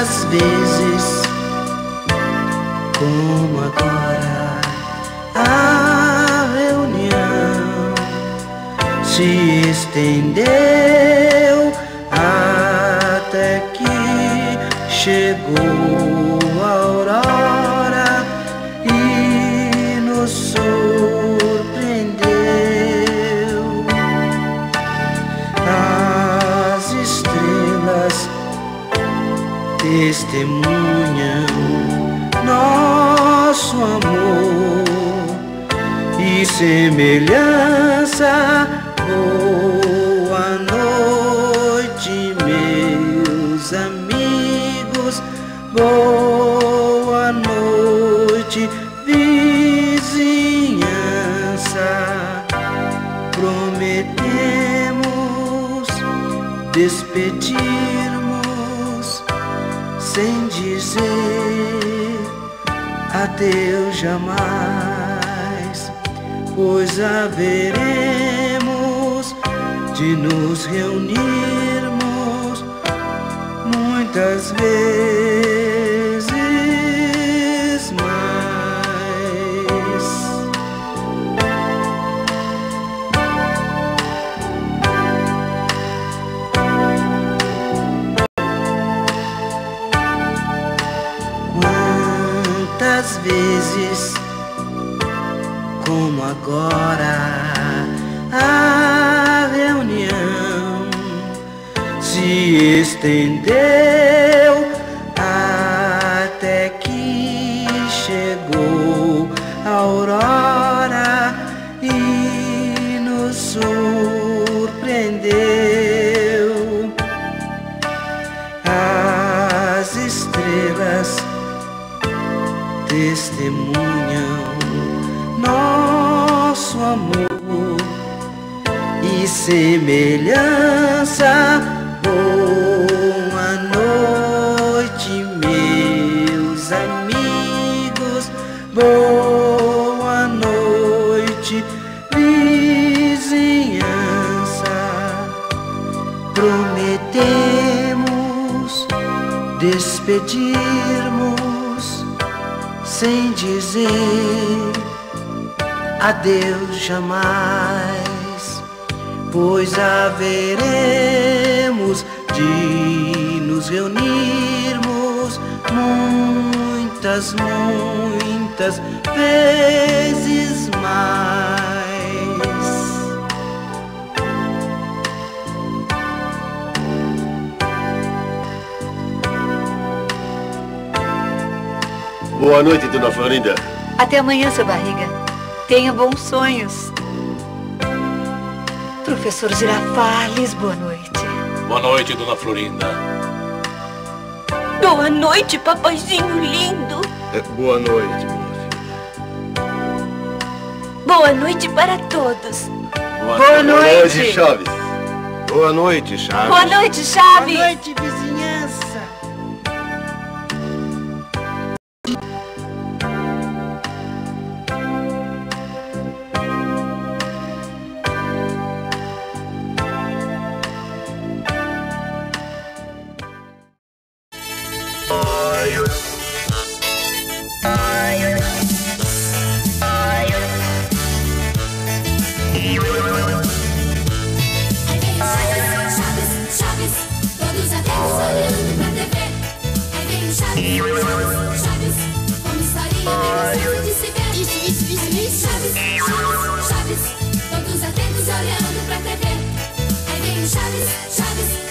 Quantas vezes, como agora, a reunião se estendeu até que chegou a aurora e nos surpreendeu. As estrelas testemunham nosso amor e semelhança. Boa noite, meus amigos. Boa noite, vizinhança. Prometemos despedirmos sem dizer adeus jamais, pois haveremos de nos reunirmos muitas vezes mais. Quantas vezes, como agora, a reunião se estendeu até que chegou a aurora e nos surpreendeu. As estrelas testemunham nosso amor e semelhança. Boa noite, meus amigos. Boa noite, vizinhança. Prometemos despedirmos sem dizer adeus jamais, pois haveremos de nos reunirmos muitas, muitas vezes mais. Boa noite, dona Florinda. Até amanhã, seu barriga. Tenha bons sonhos. Professor Girafales, boa noite. Boa noite, dona Florinda. Boa noite, papaizinho lindo. Boa noite, minha filha. Boa noite para todos. Boa noite, Chaves. Boa noite, Chaves. Boa noite, Chaves. Boa noite, vizinhança. Chaves, como historinha bem gostoso de se ver. Isso, Chaves, todos atentos olhando pra TV. Aí vem o Chaves,